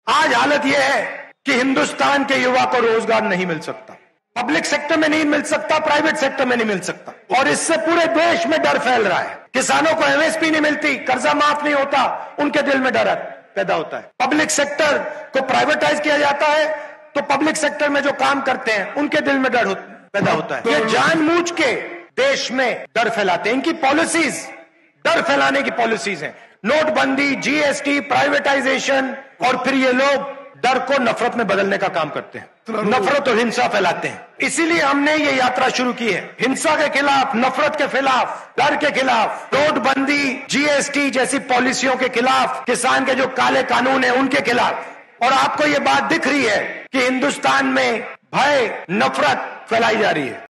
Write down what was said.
आज हालत यह है कि हिंदुस्तान के युवा को रोजगार नहीं मिल सकता, पब्लिक सेक्टर में नहीं मिल सकता, प्राइवेट सेक्टर में नहीं मिल सकता, और इससे पूरे देश में डर फैल रहा है। किसानों को एमएसपी नहीं मिलती, कर्जा माफ नहीं होता, उनके दिल में डर पैदा होता है। पब्लिक सेक्टर को प्राइवेटाइज किया जाता है तो पब्लिक सेक्टर में जो काम करते हैं उनके दिल में डर पैदा होता है। ये जानबूझ के देश में डर फैलाते हैं। इनकी पॉलिसीज डर फैलाने की पॉलिसीज हैं, नोटबंदी, जीएसटी, प्राइवेटाइजेशन, और फिर ये लोग डर को नफरत में बदलने का काम करते हैं, नफरत और हिंसा फैलाते हैं। इसीलिए हमने ये यात्रा शुरू की है, हिंसा के खिलाफ, नफरत के खिलाफ, डर के खिलाफ, नोटबंदी, जीएसटी जैसी पॉलिसियों के खिलाफ, किसान के जो काले कानून है उनके खिलाफ। और आपको ये बात दिख रही है कि हिंदुस्तान में भय, नफरत फैलाई जा रही है।